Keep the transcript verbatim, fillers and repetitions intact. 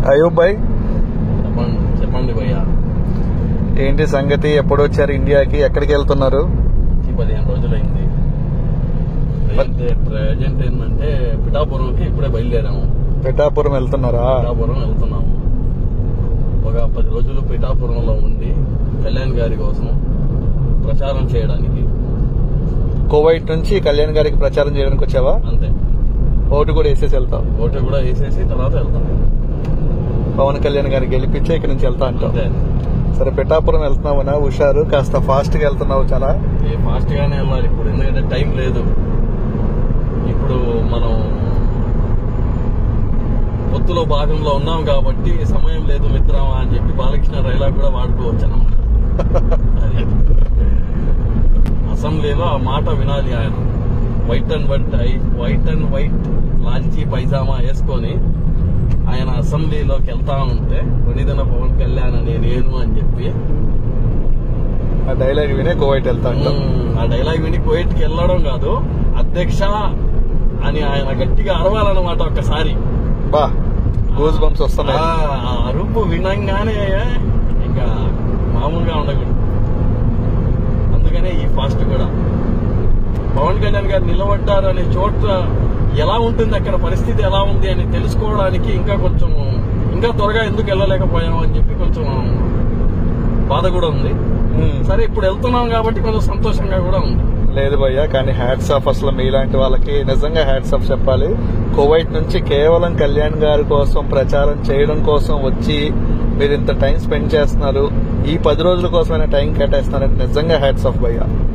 అయూబ్ భాయ్, చెప్పండి చెప్పండి భయ్యా, ఏంటి సంగతి? ఎప్పుడు వచ్చారు ఇండియాకి? ఎక్కడికి వెళ్తున్నారు? పదిహేను రోజులైంది. ప్రజెంట్ ఏంటంటే పిఠాపురంకి ఇప్పుడే బయలుదేరాము. పిఠాపురం వెళ్తున్నారా? పిఠాపురం వెళ్తున్నాము. ఒక పది రోజులు పిఠాపురంలో ఉండి కళ్యాణ్ గారి కోసం ప్రచారం చేయడానికి. కువైట్ నుంచి కళ్యాణ్ గారికి ప్రచారం చేయడానికి వచ్చావా? అంతే. ఓటు కూడా వేసేసి వెళ్తావు? ఓటు కూడా వేసేసి తర్వాత వెళ్తాం. పవన్ కళ్యాణ్ గారికి గెలిపించే ఇక్కడ నుంచి వెళ్తా అంటావు? అంతే. సరే, పిఠాపురం వెళ్తున్నావునా? హుషారు, కాస్త ఫాస్ట్ గా వెళ్తున్నావు. చాలా ఫాస్ట్ గానే వెళ్ళాలి ఇప్పుడు, ఎందుకంటే టైం లేదు. ఇప్పుడు మనం పొత్తులో భాగంలో ఉన్నాం కాబట్టి సమయం లేదు మిత్రమా అని చెప్పి బాలకృష్ణ డైలాగ్ కూడా వాడుకోవచ్చు అన్నమాట. అసెంబ్లీలో ఆ మాట వినాలి ఆయన. White and white white and white లాంచీ పైజామా వేసుకొని ఆయన అసెంబ్లీలోకి వెళ్తా ఉంటే కొనిదన పవన్ కళ్యాణ్ అని నేను అని చెప్పి ఆ డైలాగ్ వినే కువైట్ వెళ్తా అంటాం. ఆ డైలాగ్ విని కువైట్ కి వెళ్ళడం కాదు, అధ్యక్ష అని ఆయన గట్టిగా అరవాలన్నమాట ఒక్కసారి. బా, గూస్ బంప్స్ వస్తున్నాయి. ఆ అరుపు వినంగానే ఇంకా మామూలుగా ఉండకూడదు. అందుకనే ఈ ఫాస్ట్ కూడా పవన్ కళ్యాణ్ గారు నిలబడ్డారు అనే చోట ఎలా ఉంటుంది, అక్కడ పరిస్థితి ఎలా ఉంది అని తెలుసుకోవడానికి ఇంకా కొంచెం ఇంకా త్వరగా ఎందుకు వెళ్ళలేకపోయాము అని చెప్పి కొంచెం బాధ కూడా ఉంది. సరే, ఇప్పుడు వెళ్తున్నాం కాబట్టి కొంచెం సంతోషంగా కూడా ఉంది. లేదు భయ్యా, కానీ హ్యాట్స్ ఆఫ్. అసలు మీలాంటి వాళ్ళకి నిజంగా హ్యాట్స్ ఆఫ్ చెప్పాలి. కువైట్ నుంచి కేవలం కళ్యాణ్ గారి కోసం ప్రచారం చేయడం కోసం వచ్చి మీరు ఇంత టైం స్పెండ్ చేస్తున్నారు. ఈ పది రోజుల కోసమైనా టైం కేటాయిస్తున్నారంటే నిజంగా హ్యాట్స్ ఆఫ్ భయ్యా.